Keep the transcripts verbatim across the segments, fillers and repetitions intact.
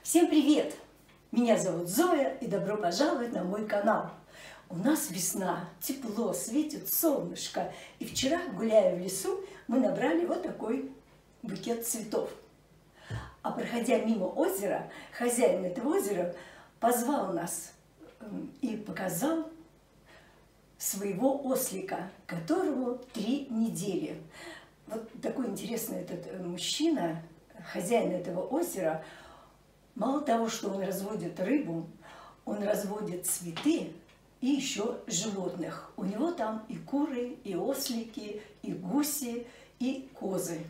Всем привет! Меня зовут Зоя, и добро пожаловать на мой канал. У нас весна, тепло, светит солнышко. И вчера, гуляя в лесу, мы набрали вот такой букет цветов. А проходя мимо озера, хозяин этого озера позвал нас и показал своего ослика, которому три недели. Вот такой интересный этот мужчина, хозяин этого озера. Мало того, что он разводит рыбу, он разводит цветы и еще животных. У него там и куры, и ослики, и гуси, и козы.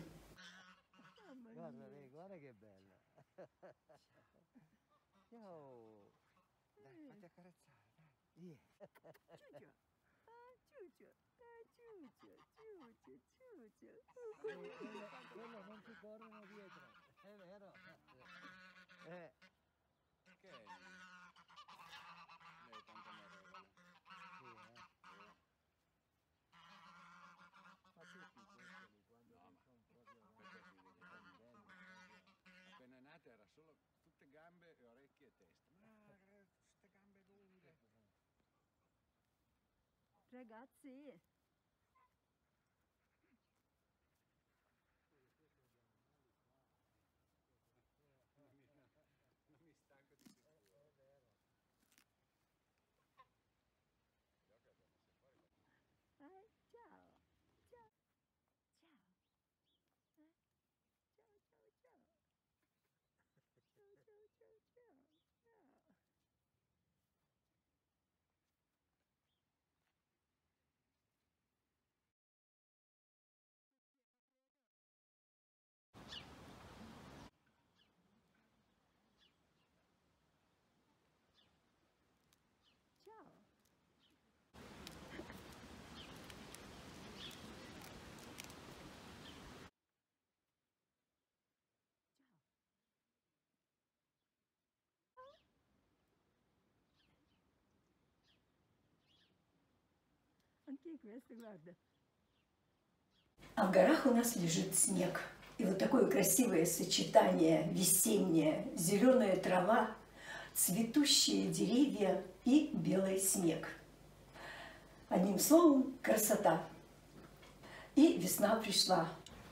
Eh. Che è? Lei è tanto amorevole. Sì, eh? Ma tutti questi, quando no, sono proprio perché si vede bene. Appena nata era solo tutte gambe e orecchie e testa. Ma queste gambe lunghe. Ragazzi, Non mi stanco di sicuro. È vero. eh, ciao, ciao, ciao, eh, ciao, ciao, ciao, ciao, ciao, ciao, ciao, ciao. Ciao. Anche questo, guarda. А в горах у нас лежит снег. И вот такое красивое сочетание весеннее, зеленая трава, цветущие деревья и белый снег. Одним словом, красота. И весна пришла.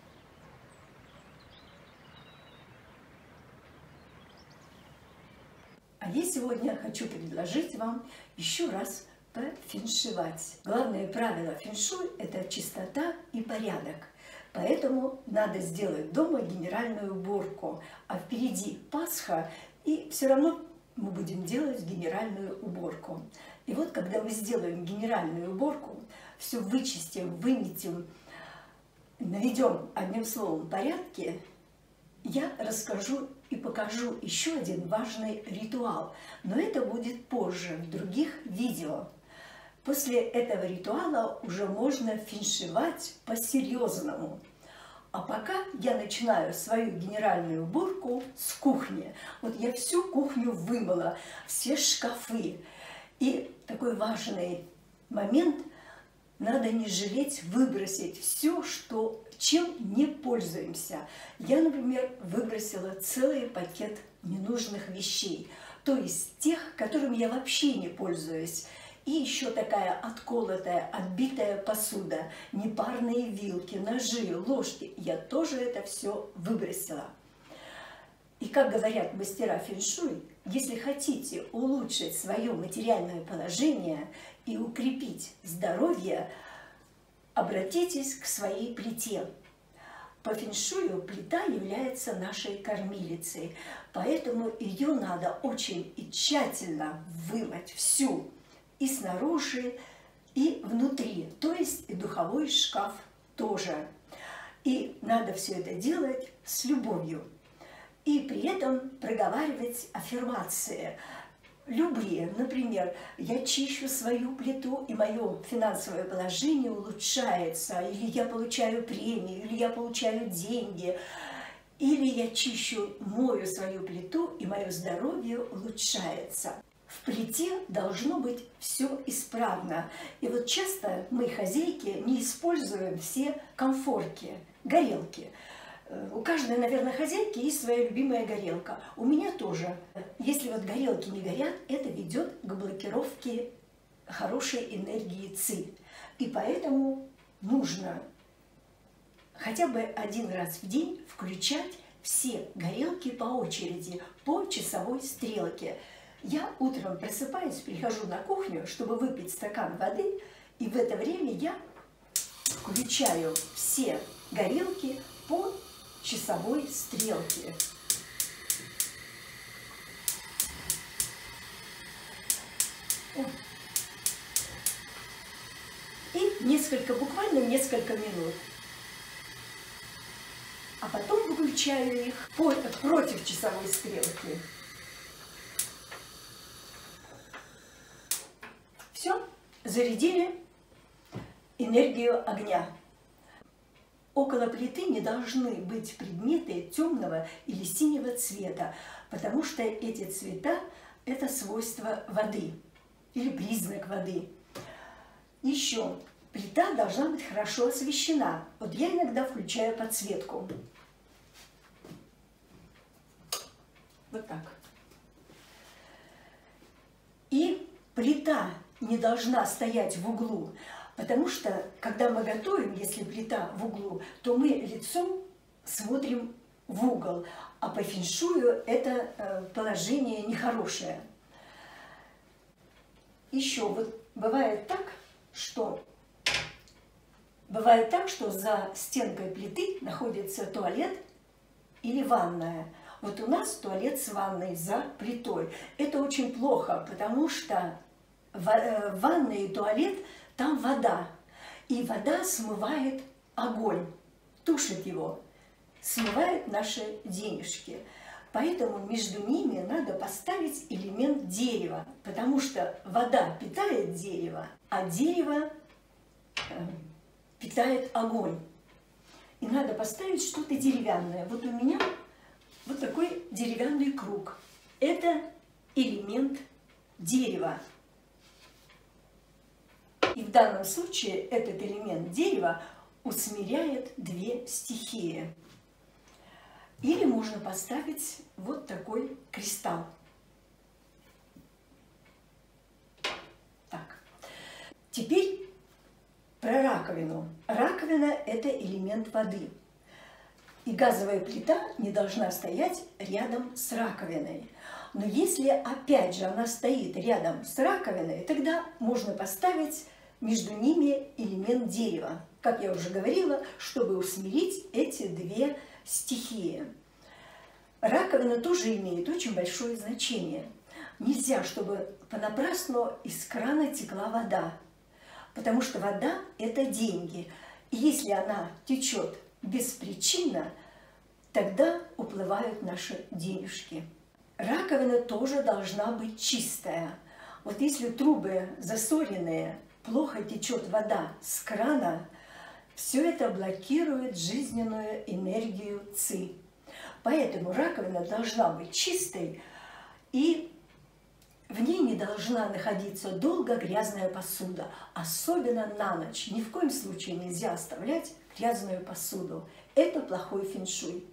А я сегодня хочу предложить вам еще раз пофеншевать. Главное правило феншуй – это чистота и порядок. Поэтому надо сделать дома генеральную уборку. А впереди Пасха, и все равно мы будем делать генеральную уборку. И вот когда мы сделаем генеральную уборку, все вычистим, выметим, наведем, одним словом, порядки, я расскажу и покажу еще один важный ритуал. Но это будет позже, в других видео. После этого ритуала уже можно феншевать по-серьезному. А пока я начинаю свою генеральную уборку с кухни. Вот я всю кухню вымыла, все шкафы. И такой важный момент – надо не жалеть выбросить все, что, чем не пользуемся. Я, например, выбросила целый пакет ненужных вещей, то есть тех, которыми я вообще не пользуюсь. И еще такая отколотая, отбитая посуда, непарные вилки, ножи, ложки. Я тоже это все выбросила. И как говорят мастера феншуй, если хотите улучшить свое материальное положение и укрепить здоровье, обратитесь к своей плите. По феншую плита является нашей кормилицей, поэтому ее надо очень и тщательно вымыть всю, и снаружи, и внутри, то есть и духовой шкаф тоже. И надо все это делать с любовью. И при этом проговаривать аффирмации. Любые, например, я чищу свою плиту, и мое финансовое положение улучшается, или я получаю премию, или я получаю деньги, или я чищу, мою свою плиту, и мое здоровье улучшается. В плите должно быть все исправно. И вот часто мы, хозяйки, не используем все комфорки, горелки. У каждой, наверное, хозяйки есть своя любимая горелка. У меня тоже. Если вот горелки не горят, это ведет к блокировке хорошей энергии ци. И поэтому нужно хотя бы один раз в день включать все горелки по очереди, по часовой стрелке. Я утром просыпаюсь, прихожу на кухню, чтобы выпить стакан воды, и в это время я включаю все горелки по часовой стрелке. И несколько, буквально несколько минут. А потом выключаю их по, против часовой стрелки. Все, зарядили энергию огня. Около плиты не должны быть предметы темного или синего цвета, потому что эти цвета – это свойство воды или признак воды. Еще плита должна быть хорошо освещена. Вот я иногда включаю подсветку. Вот так. И плита не должна стоять в углу, потому что, когда мы готовим, если плита в углу, то мы лицом смотрим в угол, а по феншую это положение нехорошее. Еще вот бывает так, что бывает так, что за стенкой плиты находится туалет или ванная. Вот у нас туалет с ванной за плитой. Это очень плохо, потому что в ванной и туалет там вода, и вода смывает огонь, тушит его, смывает наши денежки. Поэтому между ними надо поставить элемент дерева, потому что вода питает дерево, а дерево э, питает огонь. И надо поставить что-то деревянное. Вот у меня вот такой деревянный круг. Это элемент дерева. И в данном случае этот элемент дерева усмиряет две стихии. Или можно поставить вот такой кристалл. Так. Теперь про раковину. Раковина – это элемент воды. И газовая плита не должна стоять рядом с раковиной. Но если, опять же, она стоит рядом с раковиной, тогда можно поставить между ними элемент дерева, как я уже говорила, чтобы усмирить эти две стихии. Раковина тоже имеет очень большое значение. Нельзя, чтобы понапрасну из крана текла вода, потому что вода – это деньги. И если она течет беспричинно, тогда уплывают наши денежки. Раковина тоже должна быть чистая. Вот если трубы засоренные, плохо течет вода с крана, все это блокирует жизненную энергию ци. Поэтому раковина должна быть чистой, и в ней не должна находиться долго грязная посуда, особенно на ночь. Ни в коем случае нельзя оставлять грязную посуду. Это плохой феншуй.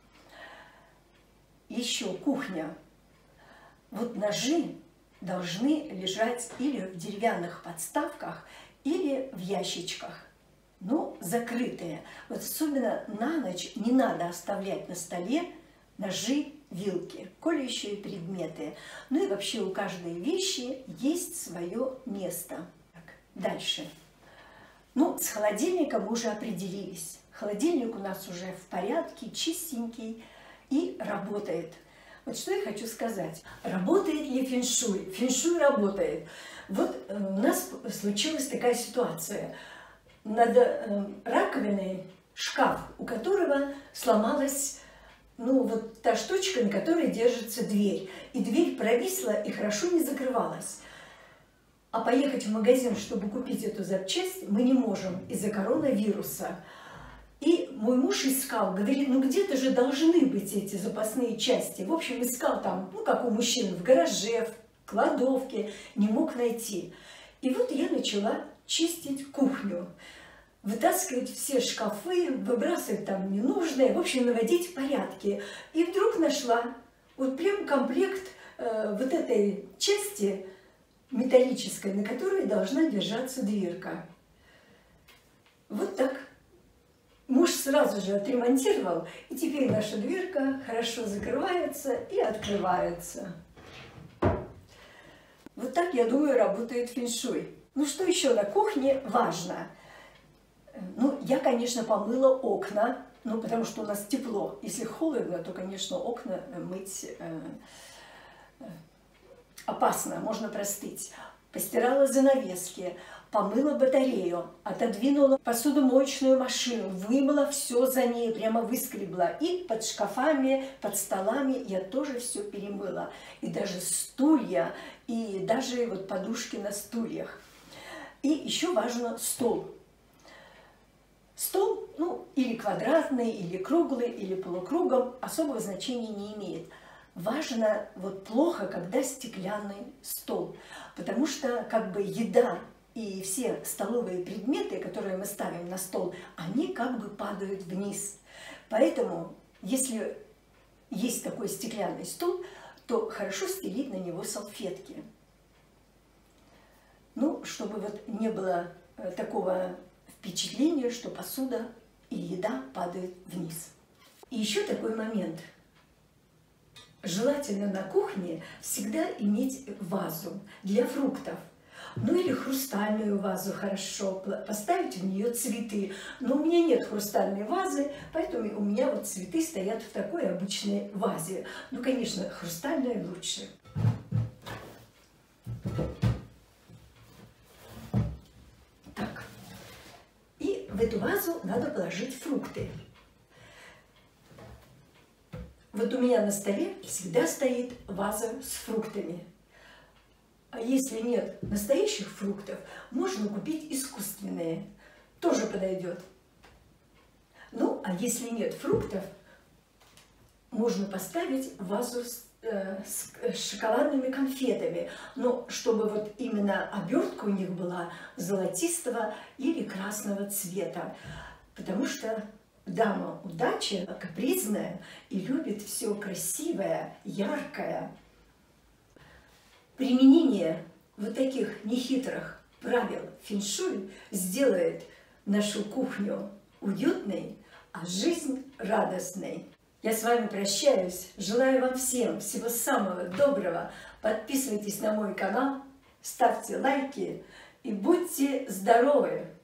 Еще кухня. Вот ножи должны лежать или в деревянных подставках, или в ящичках, но закрытые. Вот особенно на ночь не надо оставлять на столе ножи, вилки, колющие предметы. Ну и вообще у каждой вещи есть свое место. Так, дальше. Ну, с холодильником мы уже определились. Холодильник у нас уже в порядке, чистенький и работает. Вот что я хочу сказать. Работает ли феншуй? Феншуй работает. Вот у нас случилась такая ситуация. Над раковиной шкаф, у которого сломалась, ну, вот та штучка, на которой держится дверь. И дверь провисла и хорошо не закрывалась. А поехать в магазин, чтобы купить эту запчасть, мы не можем из-за коронавируса. И мой муж искал, говорит, ну где-то же должны быть эти запасные части. В общем, искал там, ну как у мужчин, в гараже, в кладовке, не мог найти. И вот я начала чистить кухню. вытаскивать все шкафы, выбрасывать там ненужное, в общем, наводить порядки. И вдруг нашла вот прям комплект э, вот этой части металлической, на которой должна держаться дверка. Вот так. Муж сразу же отремонтировал, и теперь наша дверка хорошо закрывается и открывается. Вот так, я думаю, работает фэншуй. Ну, что еще на кухне важно? Ну, я, конечно, помыла окна, ну, потому что у нас тепло. Если холодно, то, конечно, окна мыть э, э, опасно, можно простыть. Постирала занавески, помыла батарею, отодвинула посудомоечную машину, вымыла все за ней, прямо выскребла. И под шкафами, под столами я тоже все перемыла. И даже стулья, и даже вот подушки на стульях. И еще важно стол. Стол, ну, или квадратный, или круглый, или полукругом, особого значения не имеет. Важно, вот плохо, когда стеклянный стол, потому что как бы еда и все столовые предметы, которые мы ставим на стол, они как бы падают вниз. Поэтому, если есть такой стеклянный стол, то хорошо стелить на него салфетки. Ну, чтобы вот не было такого впечатления, что посуда и еда падают вниз. И еще такой момент. Желательно на кухне всегда иметь вазу для фруктов. Ну или хрустальную вазу хорошо, поставить в нее цветы. Но у меня нет хрустальной вазы, поэтому у меня вот цветы стоят в такой обычной вазе. Ну, конечно, хрустальная лучше. Так. И в эту вазу надо положить фрукты. Вот у меня на столе всегда стоит ваза с фруктами. А если нет настоящих фруктов, можно купить искусственные. Тоже подойдет. Ну, а если нет фруктов, можно поставить вазу с, э, с шоколадными конфетами. Но чтобы вот именно обертка у них была золотистого или красного цвета. Потому что дама удачи капризная и любит все красивое, яркое. Применение вот таких нехитрых правил фэншуй сделает нашу кухню уютной, а жизнь радостной. Я с вами прощаюсь. Желаю вам всем всего самого доброго. Подписывайтесь на мой канал, ставьте лайки и будьте здоровы!